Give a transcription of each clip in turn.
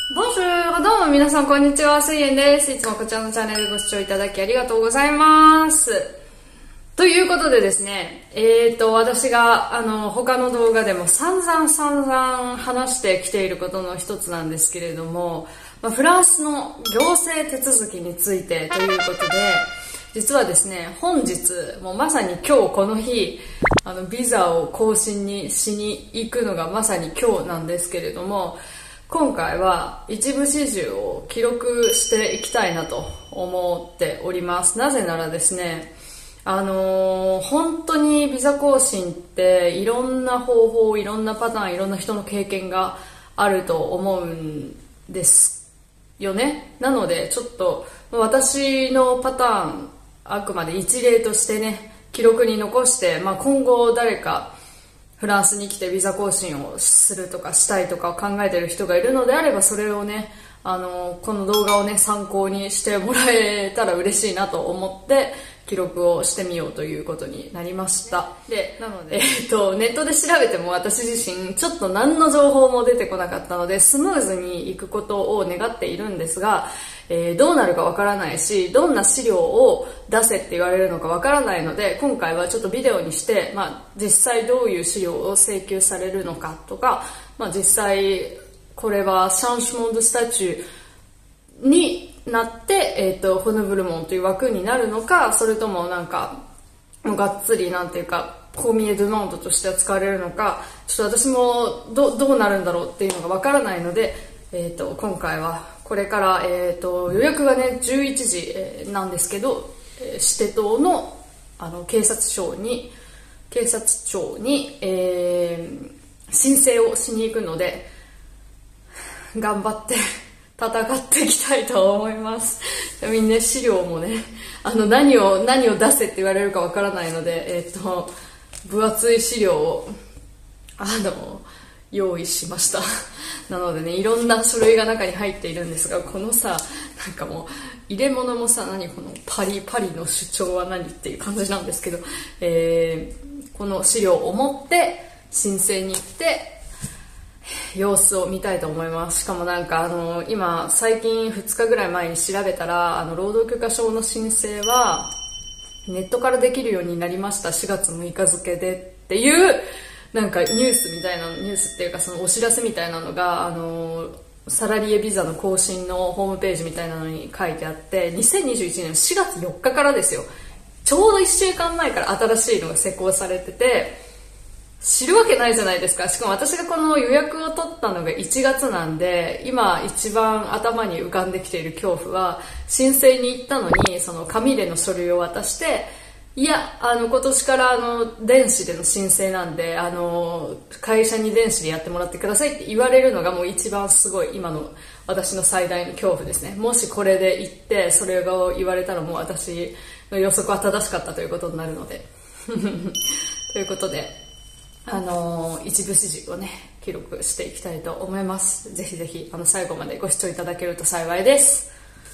ボンジュール、どうも皆さんこんにちは、すいえんです。いつもこちらのチャンネルご視聴いただきありがとうございます。ということでですね、私が他の動画でも散々話してきていることの一つなんですけれども、フランスの行政手続きについてということで、実はですね、本日、もうまさに今日この日、ビザを更新しに行くのがまさに今日なんですけれども、今回は一部始終を記録していきたいなと思っております。なぜならですね、本当にビザ更新っていろんな方法、いろんなパターン、いろんな人の経験があると思うんですよね。なのでちょっと私のパターン、あくまで一例としてね、記録に残して、今後誰かフランスに来てビザ更新をするとかしたいとか考えてる人がいるのであれば、それをね、この動画をね、参考にしてもらえたら嬉しいなと思って記録をしてみようということになりました。で、なので、ネットで調べても私自身ちょっと何の情報も出てこなかったので、スムーズに行くことを願っているんですが、どうなるかわからないし、どんな資料を出せって言われるのかわからないので、今回はちょっとビデオにして、実際どういう資料を請求されるのかとか、実際これはシャンシュモンドスタチューになって、ホヌブルモンという枠になるのか、それともなんかがっつりなんていうかコミエドゥマンドとして扱われるのか、ちょっと私もどうなるんだろうっていうのがわからないので、今回はこれから、予約がね11時、なんですけど、シテ島の警察庁に、申請をしに行くので、頑張って戦っていきたいと思います。ちなみにね、資料もね、何を出せって言われるかわからないので、分厚い資料を用意しました。なのでね、いろんな書類が中に入っているんですが、このさ、なんかもう入れ物もさ、何このパリの主張は何っていう感じなんですけど、この資料を持って申請に行って様子を見たいと思います。しかもなんか今最近2日ぐらい前に調べたら、労働許可証の申請はネットからできるようになりました、4月6日付でっていうなんかニュースっていうか、そのお知らせみたいなのがサラリエビザの更新のホームページみたいなのに書いてあって、2021年の4月4日からですよ。ちょうど1週間前から新しいのが施行されてて、知るわけないじゃないですか。しかも私がこの予約を取ったのが1月なんで、今一番頭に浮かんできている恐怖は、申請に行ったのにその紙での書類を渡して、いや今年から電子での申請なんで、会社に電子でやってもらってくださいって言われるのがもう一番すごい今の私の最大の恐怖ですね。もしこれで行ってそれが言われたら、もう私の予測は正しかったということになるのでということで一部始終をね記録していきたいと思います。ぜひぜひ最後までご視聴いただけると幸いです。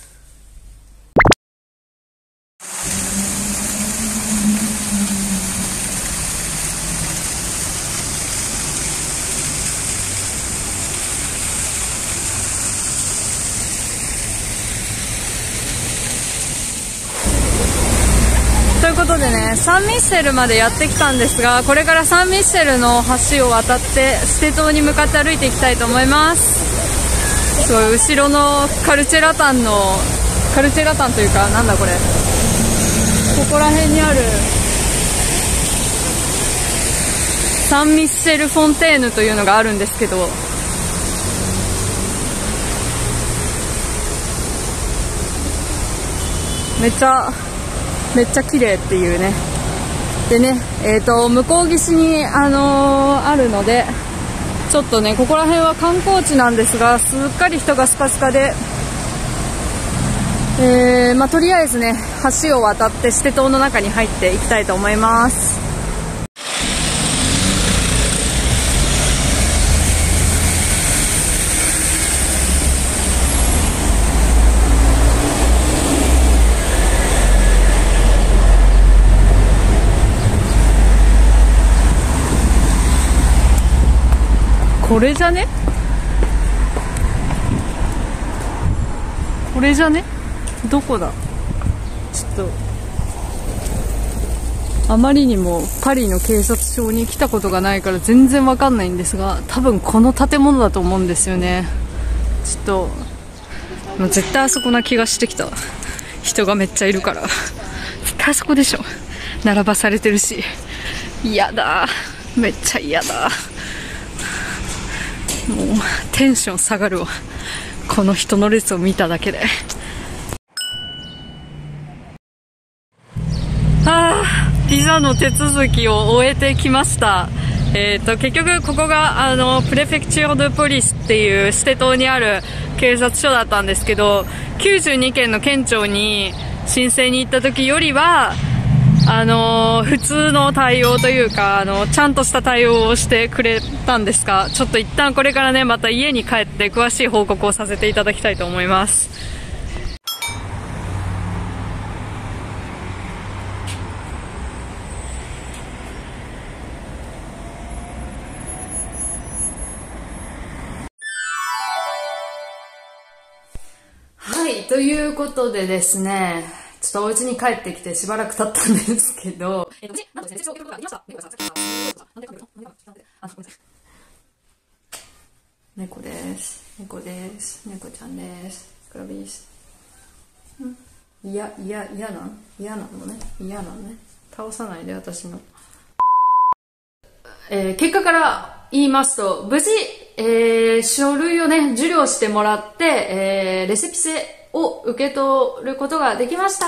ということでね、サンミッシェルまでやってきたんですが、これからサンミッシェルの橋を渡ってシテ島に向かって歩いていきたいと思います。すごい後ろのカルチェラタンというか、なんだこれ、ここら辺にあるサンミッシェルフォンテーヌというのがあるんですけど、めっちゃ綺麗っていうね。でね、向こう岸にあるので、ちょっとねここら辺は観光地なんですが、すっかり人がスカスカで、とりあえずね橋を渡ってシテ島の中に入っていきたいと思います。これじゃね？ これじゃね？どこだ？ちょっとあまりにもパリの警察署に来たことがないから全然わかんないんですが、多分この建物だと思うんですよね。ちょっともう絶対あそこな気がしてきた。人がめっちゃいるから絶対あそこでしょ。並ばされてるし、嫌だ、めっちゃ嫌だ。もうテンション下がるわ、この人の列を見ただけで。ビザの手続きを終えてきました。結局ここがプレフェクチュール・ド・ポリスっていうシテ島にある警察署だったんですけど、92件の県庁に申請に行った時よりは普通の対応というかちゃんとした対応をしてくれたんですが、ちょっと一旦これからね、また家に帰って詳しい報告をさせていただきたいと思います。はい、ということでですね、ちょっとお家に帰ってきてしばらく経ったんですけど、なんと先日受けることができました。猫です。猫です。猫ちゃんです。クラビース。嫌なのね。嫌なのね。倒さないで、私の。結果から言いますと、無事、書類をね、受領してもらって、レセピセを受け取ることができました。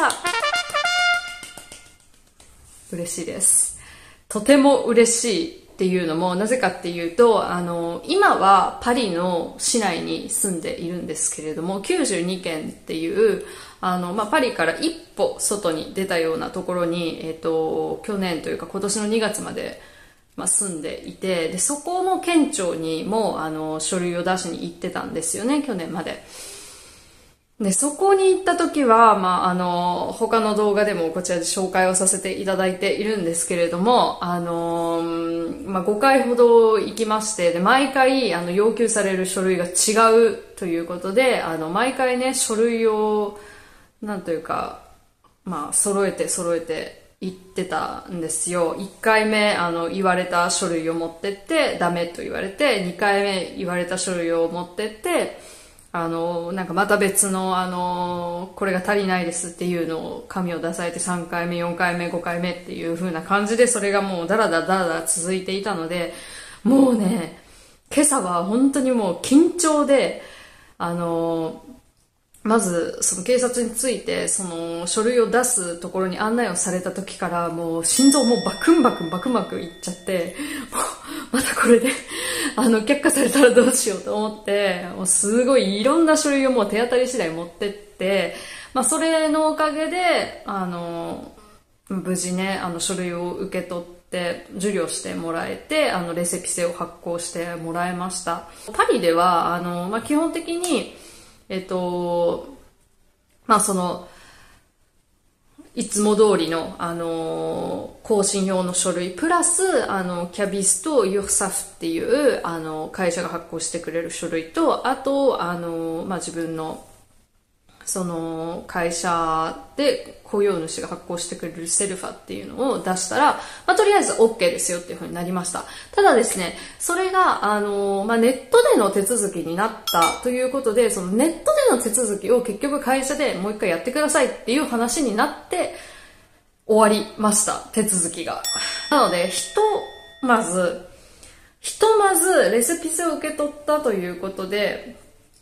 嬉しいです。とても嬉しいっていうのも、なぜかっていうと、今はパリの市内に住んでいるんですけれども、92件っていう、パリから一歩外に出たようなところに、去年というか今年の2月まで、住んでいて、で、そこの県庁にも、書類を出しに行ってたんですよね、去年まで。で、そこに行った時は、他の動画でもこちらで紹介をさせていただいているんですけれども、5回ほど行きまして、で、毎回、要求される書類が違うということで、毎回ね、書類を、なんというか、揃えて言ってたんですよ。1回目言われた書類を持ってってダメと言われて、2回目言われた書類を持ってってなんかまた別のこれが足りないですっていうのを紙を出されて、3回目4回目5回目っていう風な感じで、それがもうダラダラ続いていたので、もうね、今朝は本当にもう緊張でまずその警察についてその書類を出すところに案内をされた時から、もう心臓もバクンバクンいっちゃって、もうまたこれで却下されたらどうしようと思って、もうすごいいろんな書類をもう手当たり次第持ってって、それのおかげで無事ね書類を受け取って受領してもらえて、レセピセを発行してもらいました。パリでは基本的にそのいつも通りの更新用の書類プラスキャビスとユーサフっていう会社が発行してくれる書類と、あと自分のその会社で雇用主が発行してくれるセルファっていうのを出したら、とりあえず OK ですよっていう風になりました。ただですね、それがネットでの手続きになったということで、そのネットでの手続きを結局会社でもう一回やってくださいっていう話になって終わりました、手続きが。なのでひとまずレセピセを受け取ったということで、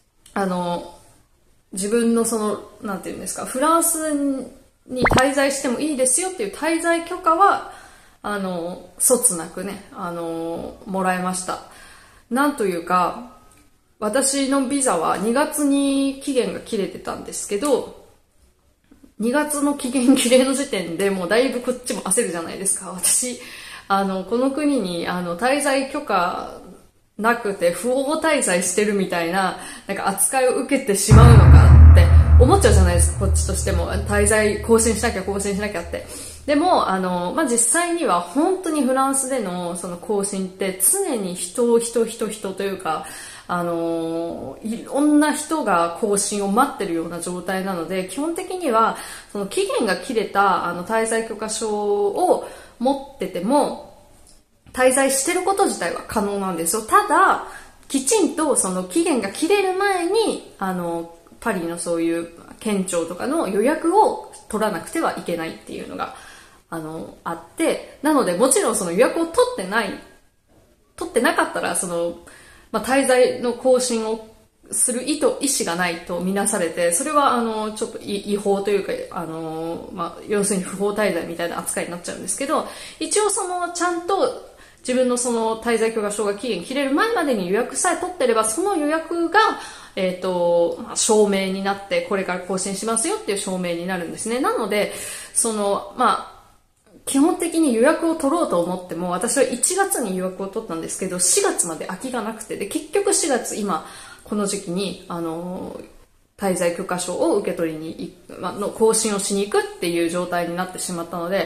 自分のその、なんていうんですか、フランスに滞在してもいいですよっていう滞在許可は、そつなくね、もらいました。なんというか、私のビザは2月に期限が切れてたんですけど、2月の期限切れの時点でもうだいぶこっちも焦るじゃないですか。私、この国に、滞在許可、なくて不法滞在してるみたいな、なんか扱いを受けてしまうのかって思っちゃうじゃないですか、こっちとしても。滞在更新しなきゃって。でも、実際には本当にフランスでのその更新って常に人というか、 いろんな人が更新を待ってるような状態なので、基本的にはその期限が切れた滞在許可証を持ってても滞在してること自体は可能なんですよ。ただきちんとその期限が切れる前にパリのそういう県庁とかの予約を取らなくてはいけないっていうのがあって、なのでもちろんその予約を取ってなかったら滞在の更新をする意思がないとみなされて、それはちょっと違法というか要するに不法滞在みたいな扱いになっちゃうんですけど、一応ちゃんと自分の滞在許可証が期限切れる前までに予約さえ取ってれば、その予約が証明になって、これから更新しますよっていう証明になるんですね。なので基本的に予約を取ろうと思っても、私は1月に予約を取ったんですけど、4月まで空きがなくて、で結局4月今この時期に滞在許可証を受け取りにの更新をしに行くっていう状態になってしまったので、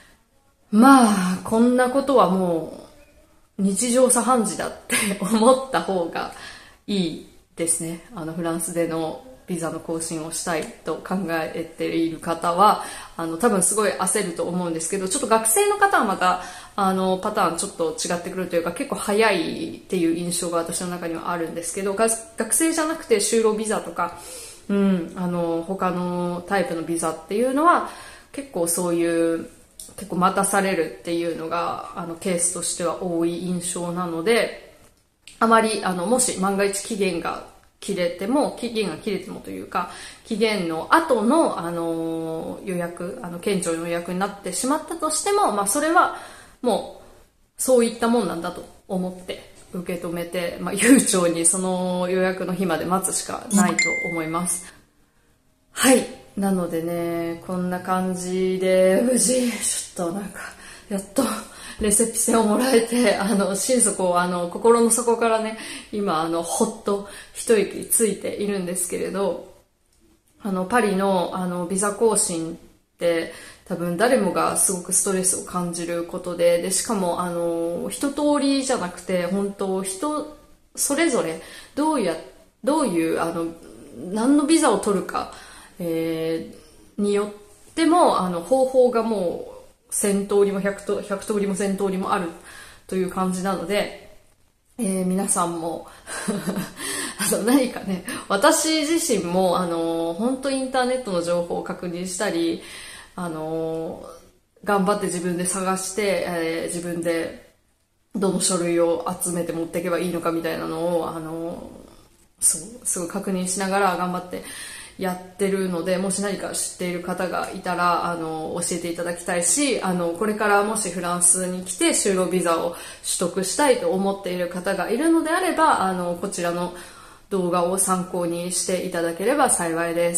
こんなことはもう日常茶飯事だって思った方がいいですね。フランスでのビザの更新をしたいと考えている方は多分すごい焦ると思うんですけど、ちょっと学生の方はまたパターンちょっと違ってくるというか、結構早いっていう印象が私の中にはあるんですけど、学生じゃなくて就労ビザとか、他のタイプのビザっていうのは結構そういう結構待たされるっていうのがケースとしては多い印象なので、あまりもし万が一期限が切れてもというか、期限の後の予約県庁の予約になってしまったとしても、それはもうそういったもんなんだと思って受け止めて、悠長にその予約の日まで待つしかないと思います。はい、なのでね、こんな感じで無事ちょっとやっとレセピセをもらえて、心底心の底からね、今ほっと一息ついているんですけれど、パリのビザ更新って多分誰もがすごくストレスを感じることで、しかも一通りじゃなくて、本当人それぞれどういう何のビザを取るか、によっても方法がもう1000通りも100通りも1000通りもあるという感じなので、皆さんも何かね、私自身も本当インターネットの情報を確認したり、頑張って自分で探して、自分でどの書類を集めて持っていけばいいのかみたいなのをすごい確認しながら頑張ってやってるので、もし何か知っている方がいたら教えていただきたいし、これからもしフランスに来て就労ビザを取得したいと思っている方がいるのであればこちらの動画を参考にしていただければ幸いです。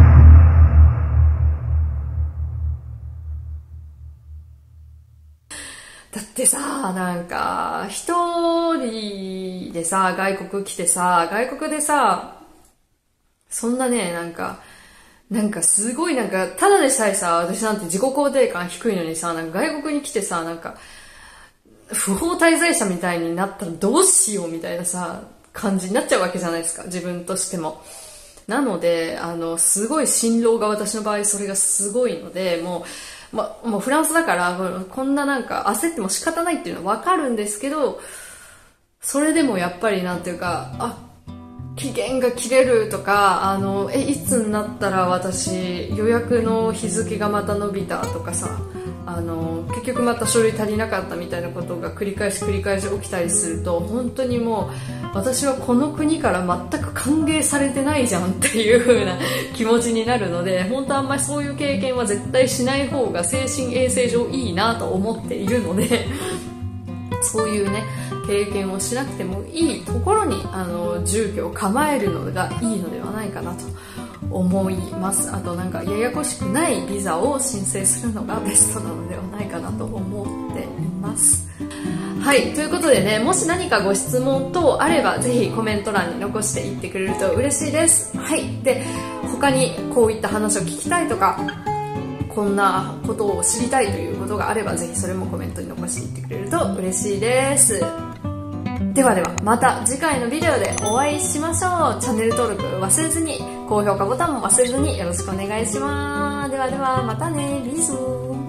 だってさ、一人でさ外国来てさ、外国でさそんなね、すごいただでさえさ、私なんて自己肯定感低いのにさ、外国に来てさ、不法滞在者みたいになったらどうしようみたいなさ、感じになっちゃうわけじゃないですか、自分としても。なので、すごい辛労が私の場合それがすごいので、もうフランスだから、こんな焦っても仕方ないっていうのはわかるんですけど、それでもやっぱり期限が切れるとか、いつになったら私予約の日付がまた伸びたとかさ、結局また書類足りなかったみたいなことが繰り返し起きたりすると、本当にもう私はこの国から全く歓迎されてないじゃんっていう風な気持ちになるので、本当あんまりそういう経験は絶対しない方が精神衛生上いいなと思っているのでそういうね経験をしなくてもいいところに住居を構えるのがいいのではないかなと思います。あとややこしくないビザを申請するのがベストなのではないかなと思っています。はい、ということでね、もし何かご質問等あればぜひコメント欄に残していってくれると嬉しいです。はい、で他にこういった話を聞きたいとか、こんなことを知りたいということがあればぜひそれもコメントに残していってくれると嬉しいです。 ではではまた次回のビデオでお会いしましょう。チャンネル登録忘れずに、高評価ボタンも忘れずによろしくお願いします。ではではまたね。ビーズー。